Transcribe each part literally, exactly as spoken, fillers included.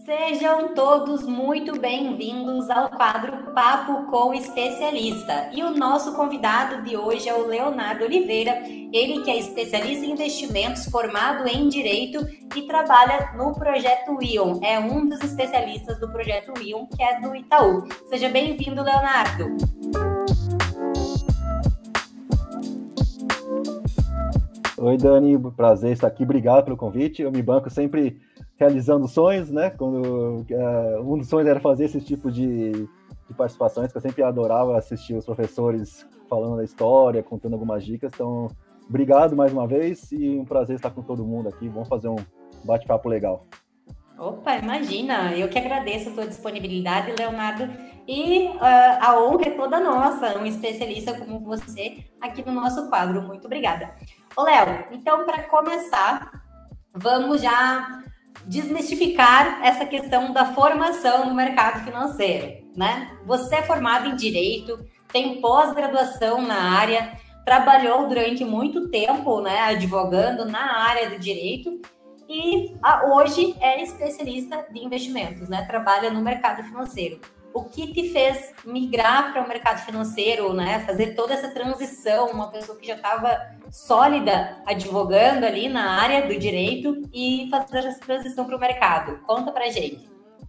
Sejam todos muito bem-vindos ao quadro Papo com o Especialista. E o nosso convidado de hoje é o Leonardo Oliveira, ele que é especialista em investimentos, formado em Direito e trabalha no Projeto Ion. É um dos especialistas do Projeto Ion, que é do Itaú. Seja bem-vindo, Leonardo. Oi, Dani, prazer estar aqui, obrigado pelo convite. Eu me banco sempre realizando sonhos, né? Quando uh, um dos sonhos era fazer esse tipo de, de participações, que eu sempre adorava assistir os professores falando da história, contando algumas dicas. Então, obrigado mais uma vez e um prazer estar com todo mundo aqui. Vamos fazer um bate-papo legal. Opa, imagina! Eu que agradeço a tua disponibilidade, Leonardo, e uh, a honra é toda nossa, um especialista como você aqui no nosso quadro. Muito obrigada. Ô, Léo, então, para começar, vamos já desmistificar essa questão da formação no mercado financeiro, né? Você é formado em Direito, tem pós-graduação na área, trabalhou durante muito tempo, né, advogando na área do Direito, e hoje é especialista de investimentos, né? Trabalha no mercado financeiro. O que te fez migrar para o mercado financeiro, né? Fazer toda essa transição, uma pessoa que já estava sólida advogando ali na área do direito e fazer essa transição para o mercado? Conta para gente.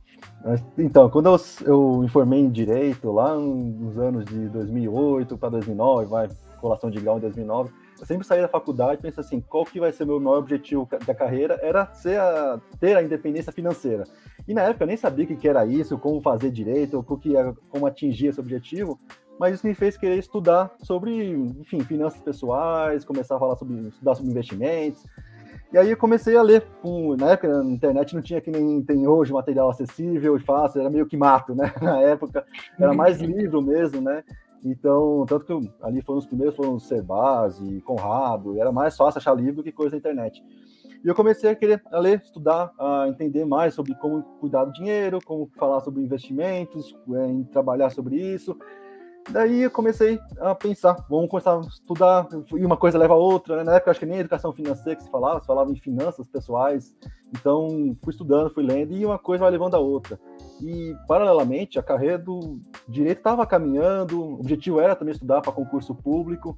Então, quando eu, eu me formei em Direito, lá nos anos de dois mil e oito para dois mil e nove, vai, colação de grau em dois mil e nove, eu sempre saí da faculdade e pensei assim, qual que vai ser o meu maior objetivo da carreira? Era ser a, ter a independência financeira. E na época eu nem sabia o que era isso, como fazer direito, ou que era, como atingir esse objetivo, mas isso me fez querer estudar sobre, enfim, finanças pessoais, começar a falar sobre, estudar sobre investimentos. E aí eu comecei a ler. Um, na época, na internet não tinha que nem tem hoje material acessível e fácil, era meio que mato, né? Na época era mais livro mesmo, né? Então, tanto que ali foram os primeiros, foram o Cerbasi, Conrado, era mais fácil achar livro do que coisa na internet. E eu comecei a querer a ler, estudar, a entender mais sobre como cuidar do dinheiro, como falar sobre investimentos, em trabalhar sobre isso. Daí eu comecei a pensar, vamos começar a estudar, e uma coisa leva a outra, né? Na época eu acho que nem educação financeira que se falava, se falava em finanças pessoais, então fui estudando, fui lendo, e uma coisa vai levando a outra. E, paralelamente, a carreira do direito estava caminhando, o objetivo era também estudar para concurso público,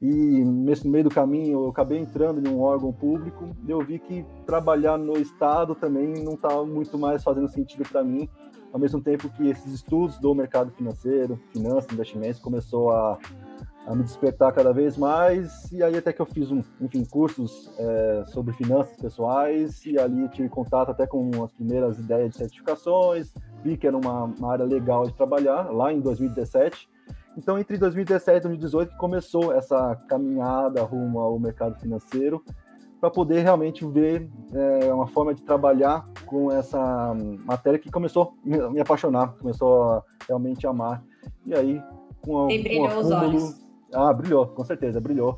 e nesse meio do caminho eu acabei entrando em um órgão público, e eu vi que trabalhar no Estado também não estava muito mais fazendo sentido para mim, ao mesmo tempo que esses estudos do mercado financeiro, finanças, investimentos, começou a, a me despertar cada vez mais, e aí até que eu fiz, um, enfim, cursos é, sobre finanças pessoais, e ali tive contato até com as primeiras ideias de certificações, vi que era uma, uma área legal de trabalhar, lá em dois mil e dezessete. Então, entre dois mil e dezessete e dois mil e dezoito, que começou essa caminhada rumo ao mercado financeiro, para poder realmente ver é, uma forma de trabalhar com essa matéria que começou a me apaixonar, começou a realmente amar. E aí, com a, e brilhou com a os olhos. Ah, brilhou, com certeza, brilhou.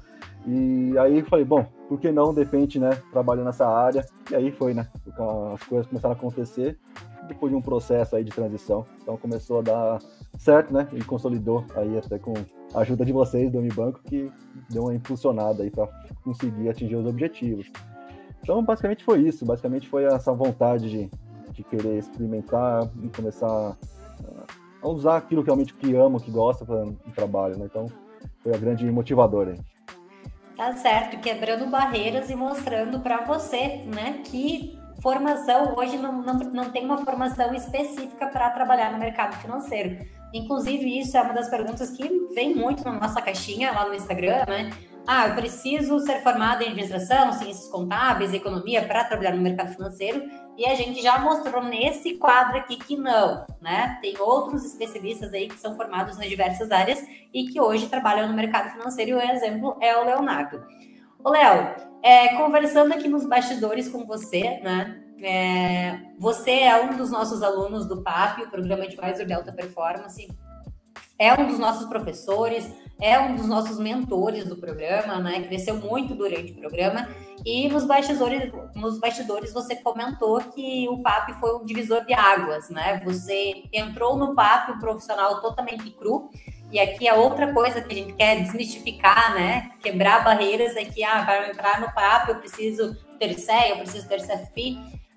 E aí falei, bom, por que não, de repente, né, trabalhar nessa área? E aí foi, né, as coisas começaram a acontecer, depois de um processo aí de transição. Então começou a dar certo, né, e consolidou aí até com a ajuda de vocês do Unibanco, que deu uma impulsionada aí para conseguir atingir os objetivos. Então, basicamente foi isso, basicamente foi essa vontade de, de querer experimentar e começar a usar aquilo que realmente que ama, que gosta para o trabalho, né? Então, foi a grande motivadora aí. Tá certo, quebrando barreiras e mostrando para você, né, que formação hoje não, não, não tem uma formação específica para trabalhar no mercado financeiro. Inclusive, isso é uma das perguntas que vem muito na nossa caixinha lá no Instagram, né? Ah, eu preciso ser formada em administração, ciências contábeis, economia para trabalhar no mercado financeiro. E a gente já mostrou nesse quadro aqui que não, né? Tem outros especialistas aí que são formados nas diversas áreas e que hoje trabalham no mercado financeiro, e o exemplo é o Leonardo. Ô, Léo, é, conversando aqui nos bastidores com você, né? É, você é um dos nossos alunos do P A P, o Programa Advisor de Alta Performance, é um dos nossos professores, é um dos nossos mentores do programa, né? Cresceu muito durante o programa. E nos bastidores, nos bastidores você comentou que o P A P foi um divisor de águas, né? Você entrou no P A P um profissional totalmente cru. E aqui a outra coisa que a gente quer desmistificar, né? Quebrar barreiras é que, ah, para entrar no P A P eu preciso ter C E, eu preciso ter C F P.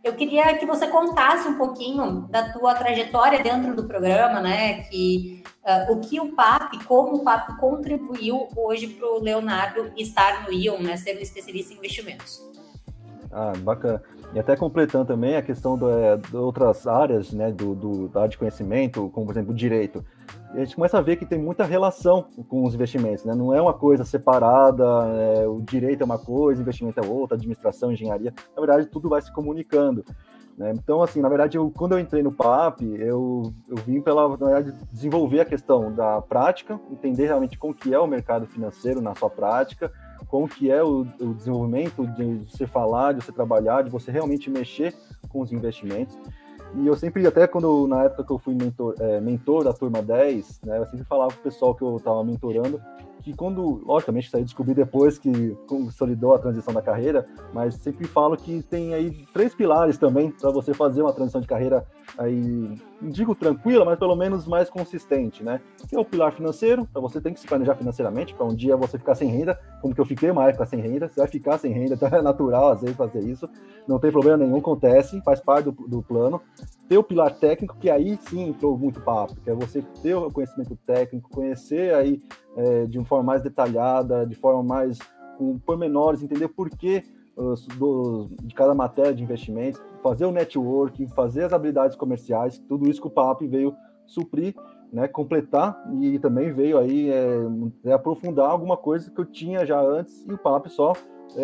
Eu queria que você contasse um pouquinho da tua trajetória dentro do programa, né? Que, uh, o que o P A P, como o P A P contribuiu hoje para o Leonardo estar no I O N, né? Ser um especialista em investimentos. Ah, bacana. E até completando também a questão do, é, de outras áreas, né, do, do, da área de conhecimento, como, por exemplo, o direito. E a gente começa a ver que tem muita relação com os investimentos, né? Não é uma coisa separada, é, o direito é uma coisa, investimento é outra, administração, engenharia. Na verdade, tudo vai se comunicando, né? Então, assim, na verdade, eu, quando eu entrei no P A P, eu, eu vim pela, na verdade, desenvolver a questão da prática, entender realmente como que é o mercado financeiro na sua prática, como que é o, o desenvolvimento de você falar, de você trabalhar, de você realmente mexer com os investimentos. E eu sempre, até quando, na época que eu fui mentor, é, mentor da turma dez, né, eu sempre falava pro pessoal que eu estava mentorando, que quando, logicamente, isso aí eu descobri depois que consolidou a transição da carreira, mas sempre falo que tem aí três pilares também para você fazer uma transição de carreira aí, não digo tranquila, mas pelo menos mais consistente, né? Que é o pilar financeiro, para você tem que se planejar financeiramente, para um dia você ficar sem renda, como que eu fiquei uma época sem renda, você vai ficar sem renda, então é natural às vezes fazer isso, não tem problema nenhum, acontece, faz parte do, do plano. Ter o pilar técnico, que aí sim entrou muito papo, que é você ter o conhecimento técnico, conhecer aí é, de uma forma mais detalhada, de forma mais com pormenores, entender por que os, do, de cada matéria de investimentos, fazer o networking, fazer as habilidades comerciais, tudo isso que o P A P veio suprir, né, completar, e também veio aí é, é, aprofundar alguma coisa que eu tinha já antes, e o P A P só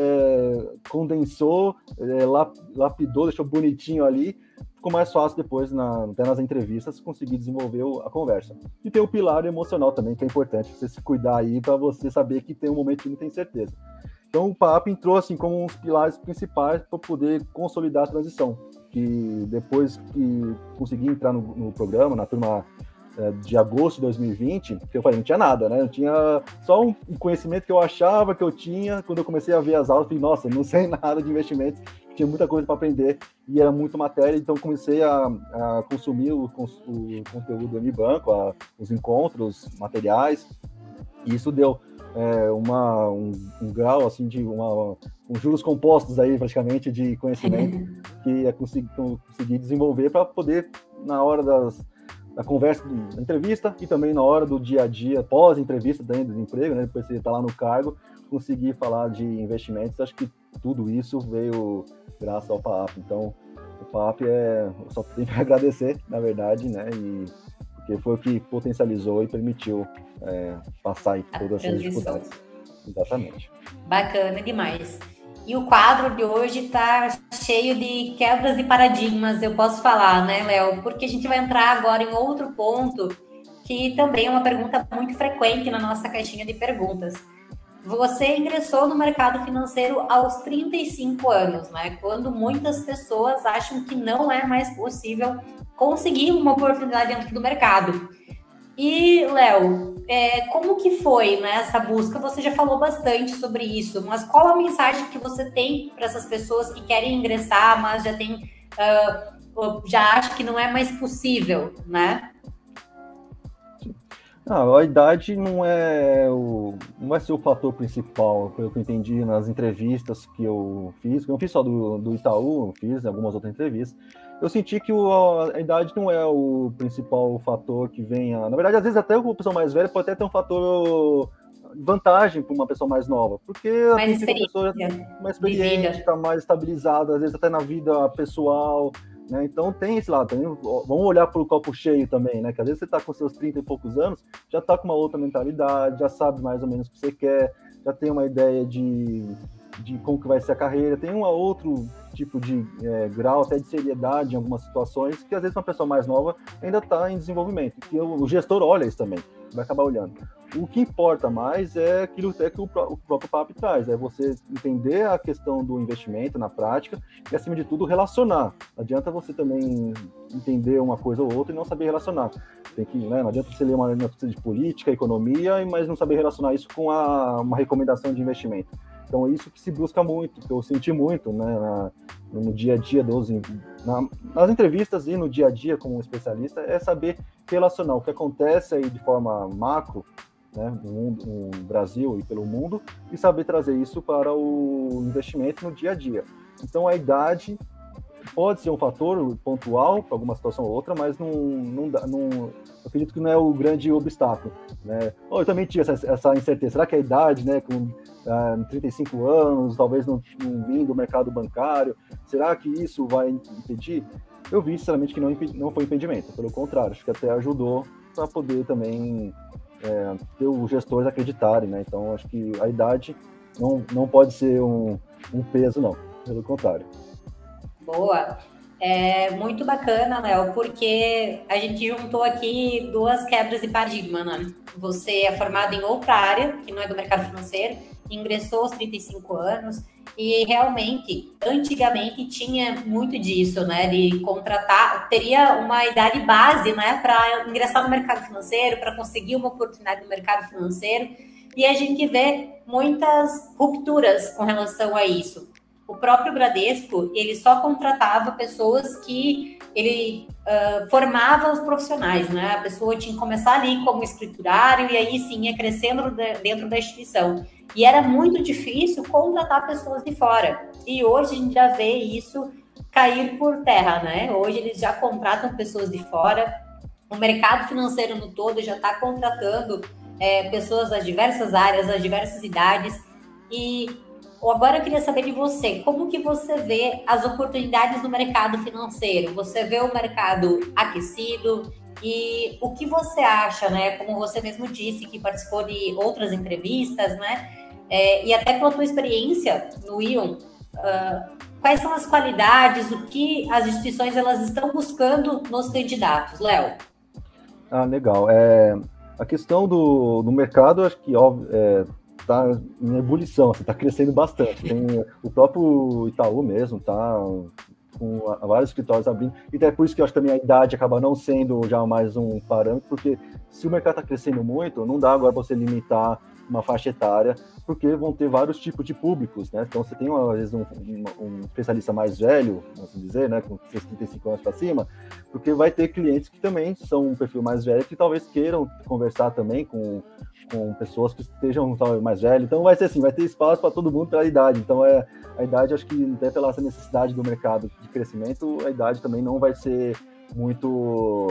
é, condensou, é, lapidou, deixou bonitinho ali, ficou mais fácil depois, na, até nas entrevistas, conseguir desenvolver a conversa. E tem o pilar emocional também, que é importante você se cuidar aí para você saber que tem um momento que não tem certeza. Então o P A P entrou assim como uns pilares principais para poder consolidar a transição, que depois que consegui entrar no, no programa, na turma é, de agosto de dois mil e vinte, que eu falei, não tinha nada, né? Eu tinha só um conhecimento que eu achava que eu tinha. Quando eu comecei a ver as aulas, eu falei, nossa, não sei nada de investimentos, tinha muita coisa para aprender e era muito matéria, então comecei a, a consumir o, o conteúdo do Unibanco, a, os encontros, materiais, e isso deu é, uma, um, um grau assim de uma, um juros compostos aí praticamente de conhecimento que é conseguir, conseguir desenvolver para poder, na hora das da conversa, da entrevista e também na hora do dia a dia, pós-entrevista dentro do emprego, né, depois você está lá no cargo, conseguir falar de investimentos. Acho que tudo isso veio graças ao P A P. Então, o P A P é, eu só tenho que agradecer, na verdade, né, e porque foi o que potencializou e permitiu é, passar aí todas essas dificuldades. Exatamente. Bacana demais. E o quadro de hoje está cheio de quebras de paradigmas, eu posso falar, né, Léo? Porque a gente vai entrar agora em outro ponto que também é uma pergunta muito frequente na nossa caixinha de perguntas. Você ingressou no mercado financeiro aos trinta e cinco anos, né? Quando muitas pessoas acham que não é mais possível conseguir uma oportunidade dentro do mercado. E, Léo, é, como que foi, né, essa busca? Você já falou bastante sobre isso, mas qual a mensagem que você tem para essas pessoas que querem ingressar, mas já tem, uh, já acham que não é mais possível, né? Não, a idade não é o, não vai ser o fator principal, pelo que eu entendi nas entrevistas que eu fiz. Eu não fiz só do, do Itaú, eu fiz algumas outras entrevistas. Eu senti que o, a idade não é o principal fator que venha. Na verdade, às vezes até uma pessoa mais velha pode até ter um fator vantagem para uma pessoa mais nova, porque mais a pessoa mais experiente, está mais estabilizada, às vezes até na vida pessoal. Né? Então tem esse lado, tem, vamos olhar para o copo cheio também, né? Que às vezes você está com seus trinta e poucos anos, já está com uma outra mentalidade, já sabe mais ou menos o que você quer, já tem uma ideia de, de como que vai ser a carreira, tem um outro tipo de é, grau até de seriedade em algumas situações, que às vezes uma pessoa mais nova ainda está em desenvolvimento, que o, o gestor olha isso também, vai acabar olhando. O que importa mais é aquilo até que o, o próprio P A P traz, é você entender a questão do investimento na prática e, acima de tudo, relacionar. Não adianta você também entender uma coisa ou outra e não saber relacionar. Tem que, né, não adianta você ler uma notícia de política, economia, mas não saber relacionar isso com a, uma recomendação de investimento. Então, é isso que se busca muito, que eu senti muito, né, na, no dia a dia dos, na, nas entrevistas e no dia a dia como especialista, é saber relacionar o que acontece aí de forma macro, né, no, mundo, no Brasil e pelo mundo, e saber trazer isso para o investimento no dia a dia. Então, a idade pode ser um fator pontual para alguma situação ou outra, mas não, não, dá, não, eu acredito que não é o grande obstáculo, né? Oh, eu também tinha essa, essa incerteza, será que a idade, né, com ah, trinta e cinco anos, talvez não, não vindo do mercado bancário, será que isso vai impedir? Eu vi, sinceramente, que não, não foi impedimento, pelo contrário, acho que até ajudou para poder também é, ter os gestores acreditarem, né? Então, acho que a idade não, não pode ser um, um peso, não, pelo contrário. Boa. É muito bacana, Léo, porque a gente juntou aqui duas quebras de paradigma, né? Você é formado em outra área, que não é do mercado financeiro, ingressou aos trinta e cinco anos, e realmente, antigamente tinha muito disso, né? De contratar, teria uma idade base, né? Para ingressar no mercado financeiro, para conseguir uma oportunidade no mercado financeiro, e a gente vê muitas rupturas com relação a isso. O próprio Bradesco, ele só contratava pessoas que ele uh, formava os profissionais, né? A pessoa tinha que começar ali como escriturário e aí sim ia crescendo dentro da instituição. E era muito difícil contratar pessoas de fora. E hoje a gente já vê isso cair por terra, né? Hoje eles já contratam pessoas de fora. O mercado financeiro no todo já está contratando é, pessoas das diversas áreas, das diversas idades. E agora eu queria saber de você, como que você vê as oportunidades no mercado financeiro? Você vê o mercado aquecido e o que você acha, né? Como você mesmo disse, que participou de outras entrevistas, né? É, e até pela tua experiência no Ion, uh, quais são as qualidades, o que as instituições elas estão buscando nos candidatos, Léo? Ah, legal. É, a questão do, do mercado, acho que óbvio, é, está em ebulição, está crescendo bastante. Tem o próprio Itaú mesmo, tá com vários escritórios abrindo, e até por isso que eu acho que também a idade acaba não sendo já mais um parâmetro, porque se o mercado está crescendo muito, não dá agora você limitar uma faixa etária, porque vão ter vários tipos de públicos, né? Então você tem, às vezes, um, um, um especialista mais velho, vamos dizer, né, com trinta e cinco anos para cima, porque vai ter clientes que também são um perfil mais velho, que talvez queiram conversar também com, com pessoas que estejam talvez mais velhas. Então vai ser assim, vai ter espaço para todo mundo pela idade. Então é, a idade, acho que até pela essa necessidade do mercado de crescimento, a idade também não vai ser muito...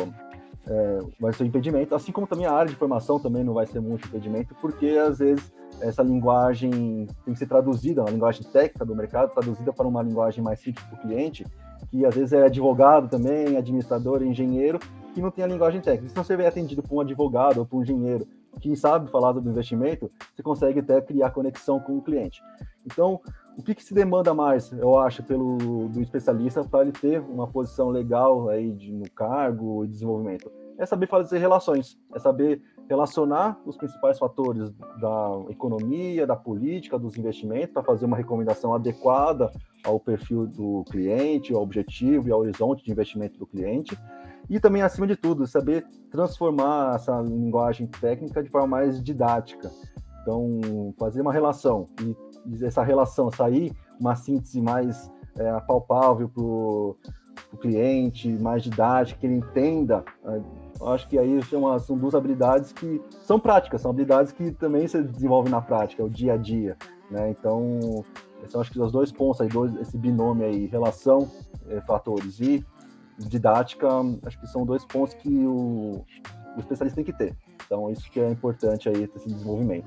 É, vai ser um impedimento, assim como também a área de formação também não vai ser muito impedimento, porque às vezes essa linguagem tem que ser traduzida, uma linguagem técnica do mercado, traduzida para uma linguagem mais simples para o cliente, que às vezes é advogado também, administrador, engenheiro, que não tem a linguagem técnica. Se você é atendido por um advogado ou por um engenheiro que sabe falar do investimento, você consegue até criar conexão com o cliente. Então, o que, que se demanda mais, eu acho, pelo do especialista para ele ter uma posição legal aí de, no cargo e desenvolvimento? É saber fazer relações, é saber relacionar os principais fatores da economia, da política, dos investimentos, para fazer uma recomendação adequada ao perfil do cliente, ao objetivo e ao horizonte de investimento do cliente. E também, acima de tudo, saber transformar essa linguagem técnica de forma mais didática. Então, fazer uma relação e essa relação sair uma síntese mais é, palpável para o cliente, mais didática, que ele entenda. Eu acho que aí são, uma, são duas habilidades que são práticas, são habilidades que também se desenvolvem na prática, o dia a dia, né? Então, são acho que os dois pontos aí, dois, esse binômio aí, relação, é, fatores e didática, acho que são dois pontos que o, o especialista tem que ter. Então, isso que é importante aí, esse desenvolvimento.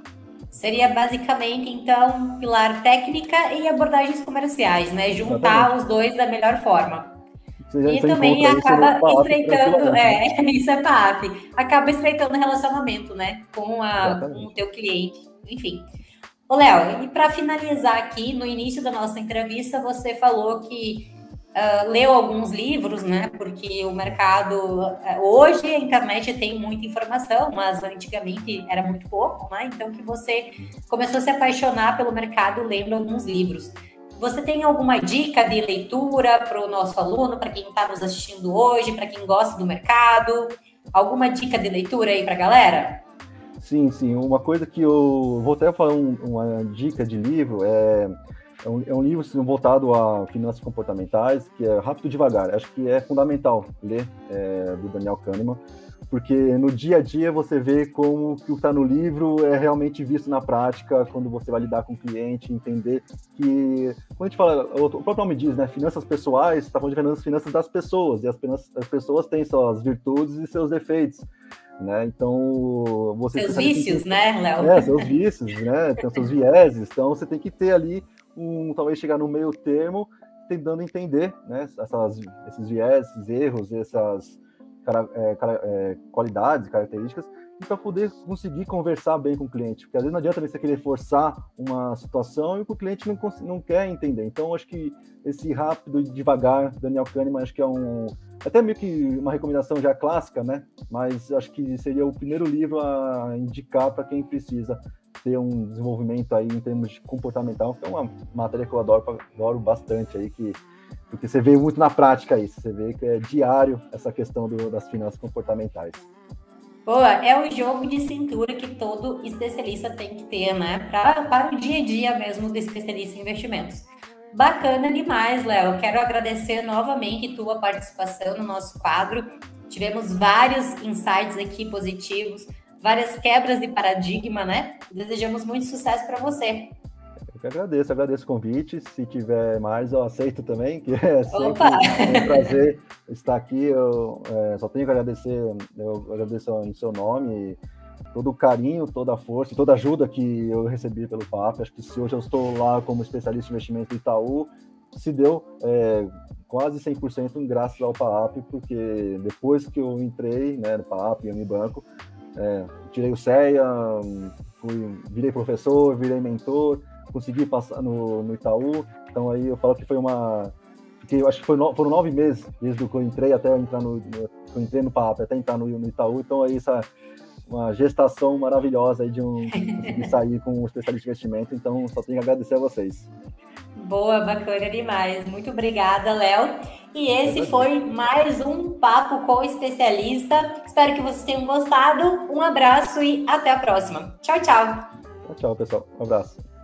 Seria basicamente, então, pilar técnica e abordagens comerciais, né? Juntar Exatamente. Os dois da melhor forma. E também acaba estreitando, é, isso é P A F, acaba estreitando o relacionamento, né? Com, a, com o teu cliente, enfim. Ô, Léo, e para finalizar aqui, no início da nossa entrevista, você falou que Uh, leu alguns livros, né? Porque o mercado... Uh, hoje a internet tem muita informação, mas antigamente era muito pouco, né? Então que você começou a se apaixonar pelo mercado lendo alguns livros. Você tem alguma dica de leitura para o nosso aluno, para quem está nos assistindo hoje, para quem gosta do mercado? Alguma dica de leitura aí para a galera? Sim, sim. Uma coisa que eu vou até falar um, uma dica de livro é... é um, é um livro assim, voltado a finanças comportamentais, que é Rápido e Devagar. Acho que é fundamental ler, é, do Daniel Kahneman, porque no dia a dia você vê como o que está no livro é realmente visto na prática, quando você vai lidar com o cliente, entender que, quando a gente fala, o próprio nome diz, né, finanças pessoais, está falando de finanças, finanças das pessoas, e as, as pessoas têm suas virtudes e seus defeitos, né, então... Você seus vícios, que... né, Léo? É, seus vícios, né, tem seus vieses, então você tem que ter ali, um, talvez chegar no meio termo, tentando entender, né, essas, esses vieses, esses erros, essas... Cara, é, cara, é, qualidades, características, e para poder conseguir conversar bem com o cliente, porque às vezes não adianta você querer forçar uma situação e o cliente não, não quer entender. Então, acho que esse Rápido e Devagar, Daniel Kahneman, acho que é um, até meio que uma recomendação já clássica, né? Mas acho que seria o primeiro livro a indicar para quem precisa ter um desenvolvimento aí em termos de comportamental, que é uma matéria que eu adoro, adoro bastante aí, que porque você vê muito na prática isso, você vê que é diário essa questão do, das finanças comportamentais. Boa, é o jogo de cintura que todo especialista tem que ter, né? Pra, para o dia a dia mesmo do especialista em investimentos. Bacana demais, Léo. Quero agradecer novamente tua participação no nosso quadro. Tivemos vários insights aqui positivos, várias quebras de paradigma, né? Desejamos muito sucesso para você. Eu que agradeço, agradeço o convite. Se tiver mais, eu aceito também, que é sempre um prazer estar aqui. Eu é, só tenho que agradecer, eu agradeço em seu nome, todo o carinho, toda a força, toda a ajuda que eu recebi pelo P A P. Acho que se hoje eu estou lá como especialista em investimento do Itaú, se deu é, quase cem por cento graças ao P A P, porque depois que eu entrei, né, no P A P e no banco, é, tirei o C E A, fui, virei professor, virei mentor, consegui passar no, no Itaú, então aí eu falo que foi uma... Porque eu acho que foi no, foram nove meses desde que eu entrei até eu entrar no, no eu entrei no P A P, até entrar no, no Itaú, então aí essa uma gestação maravilhosa aí de um de sair com um especialista de investimento, então só tenho que agradecer a vocês. Boa, bacana demais. Muito obrigada, Léo. E esse foi mais um Papo com o Especialista. Espero que vocês tenham gostado. Um abraço e até a próxima. Tchau, tchau. Tchau, tchau, pessoal. Um abraço.